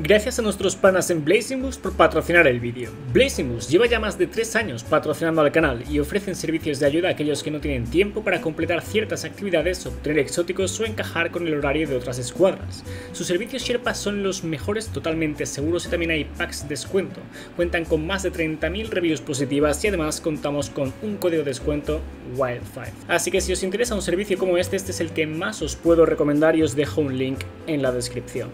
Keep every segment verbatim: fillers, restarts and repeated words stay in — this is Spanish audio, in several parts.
Gracias a nuestros panas en Blazing Boost por patrocinar el vídeo. Blazing Boost lleva ya más de tres años patrocinando al canal y ofrecen servicios de ayuda a aquellos que no tienen tiempo para completar ciertas actividades, obtener exóticos o encajar con el horario de otras escuadras. Sus servicios Sherpa son los mejores, totalmente seguros, y también hay packs de descuento. Cuentan con más de treinta mil reviews positivas y además contamos con un código de descuento Wild cinco. Así que si os interesa un servicio como este, este es el que más os puedo recomendar y os dejo un link en la descripción.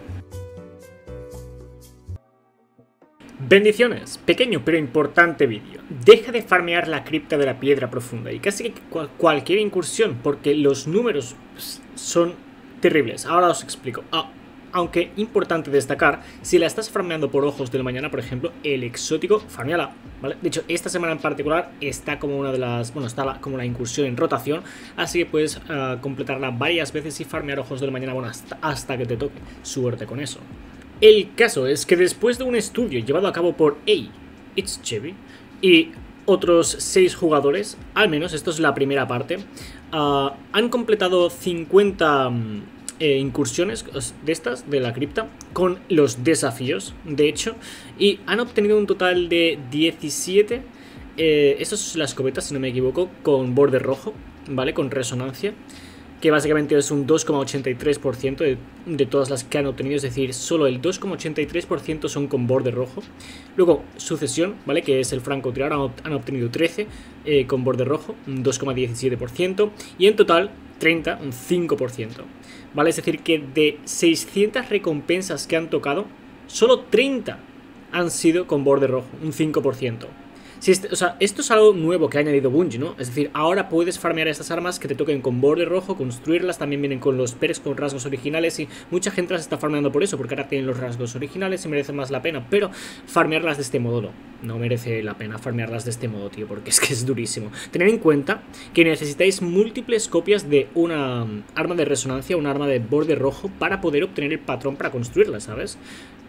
Bendiciones, pequeño pero importante vídeo. Deja de farmear la cripta de la piedra profunda y casi que cual, cualquier incursión, porque los números son terribles. Ahora os explico. Ah, aunque importante destacar, si la estás farmeando por ojos del mañana, por ejemplo, el exótico, farmeala, ¿vale? De hecho, esta semana en particular está como una de las, bueno, está la, como la incursión en rotación, así que puedes uh, completarla varias veces y farmear ojos del mañana, bueno, hasta, hasta que te toque. Suerte con eso. El caso es que después de un estudio llevado a cabo por Hey, It's Chevy y otros seis jugadores, al menos esto es la primera parte, uh, han completado cincuenta um, eh, incursiones de estas, de la cripta, con los desafíos, de hecho, y han obtenido un total de diecisiete, eh, esto es la escopeta, si no me equivoco, con borde rojo, ¿vale? Con resonancia, que básicamente es un dos coma ochenta y tres por ciento de, de todas las que han obtenido, es decir, solo el dos coma ochenta y tres por ciento son con borde rojo. Luego, sucesión, ¿vale? Que es el francotirador, han, han obtenido trece eh, con borde rojo, un dos coma diecisiete por ciento, y en total treinta, un cinco por ciento, ¿vale? Es decir, que de seiscientas recompensas que han tocado, solo treinta han sido con borde rojo, un cinco por ciento. Si este, o sea, esto es algo nuevo que ha añadido Bungie, ¿no? Es decir, ahora puedes farmear estas armas que te toquen con borde rojo, construirlas, también vienen con los perks con rasgos originales y mucha gente las está farmeando por eso, porque ahora tienen los rasgos originales y merece más la pena, pero farmearlas de este modo no, no merece la pena farmearlas de este modo, tío, porque es que es durísimo. Tened en cuenta que necesitáis múltiples copias de una um, arma de resonancia, una arma de borde rojo, para poder obtener el patrón para construirla, ¿sabes?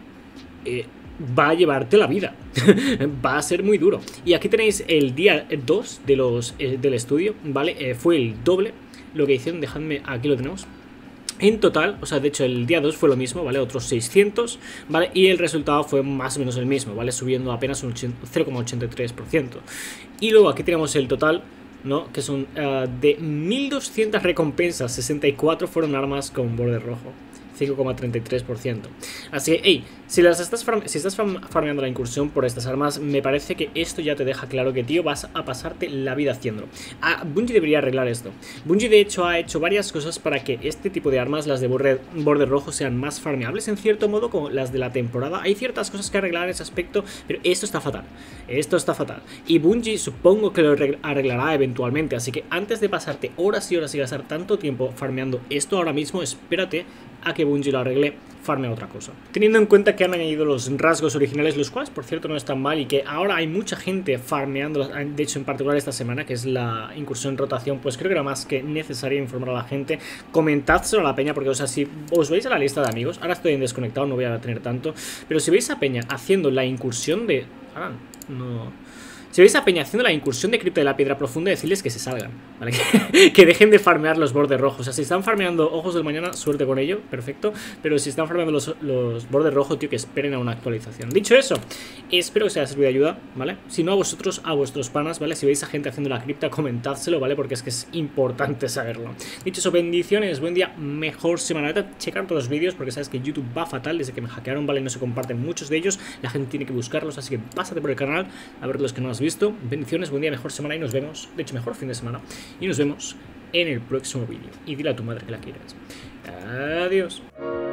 Eh... va a llevarte la vida. Va a ser muy duro. Y aquí tenéis el día dos de los, eh, del estudio, ¿vale? Eh, fue el doble lo que hicieron, dejadme, aquí lo tenemos. En total, o sea, de hecho el día dos fue lo mismo, ¿vale? Otros seiscientos, ¿vale? Y el resultado fue más o menos el mismo, ¿vale? Subiendo apenas un cero coma ochenta y tres por ciento. Y luego aquí tenemos el total, ¿no? Que son uh, de mil doscientas recompensas, sesenta y cuatro fueron armas con borde rojo, cinco coma treinta y tres por ciento. Así que, hey, si, las estás, si estás farmeando la incursión por estas armas, me parece que esto ya te deja claro que, tío, vas a pasarte la vida haciéndolo. Ah, Bungie debería arreglar esto. Bungie, de hecho, ha hecho varias cosas para que este tipo de armas, las de borde, borde rojo, sean más farmeables, en cierto modo, como las de la temporada. Hay ciertas cosas que arreglar en ese aspecto, pero esto está fatal. Esto está fatal. Y Bungie supongo que lo arreglará eventualmente, así que antes de pasarte horas y horas y gastar tanto tiempo farmeando esto ahora mismo, espérate a que Bungie lo arregle, farme otra cosa. Teniendo en cuenta que han añadido los rasgos originales, los cuales por cierto no están mal, y que ahora hay mucha gente farmeando, de hecho en particular esta semana, que es la incursión en rotación, pues creo que era más que necesario informar a la gente. Comentádselo a la peña, porque o sea, si os veis a la lista de amigos, ahora estoy en desconectado, no voy a tener tanto, pero si veis a peña haciendo la incursión de... Ah, no... Si veis a peña haciendo la incursión de cripta de la piedra profunda, decirles que se salgan, ¿vale? que, que dejen de farmear los bordes rojos. O sea, si están farmeando ojos del mañana, suerte con ello, perfecto. Pero si están farmeando los, los bordes rojos, tío, que esperen a una actualización. Dicho eso, espero que os haya servido de ayuda, ¿vale? Si no a vosotros, a vuestros panas, ¿vale? Si veis a gente haciendo la cripta, comentádselo, ¿vale? Porque es que es importante saberlo. Dicho eso, bendiciones, buen día, mejor semana. Checar todos los vídeos, porque sabes que YouTube va fatal desde que me hackearon, ¿vale? No se comparten muchos de ellos, la gente tiene que buscarlos, así que pásate por el canal a ver los que no has visto. Bendiciones, buen día, mejor semana y nos vemos, de hecho mejor fin de semana, y nos vemos en el próximo vídeo. Y dile a tu madre que la quieres. Adiós.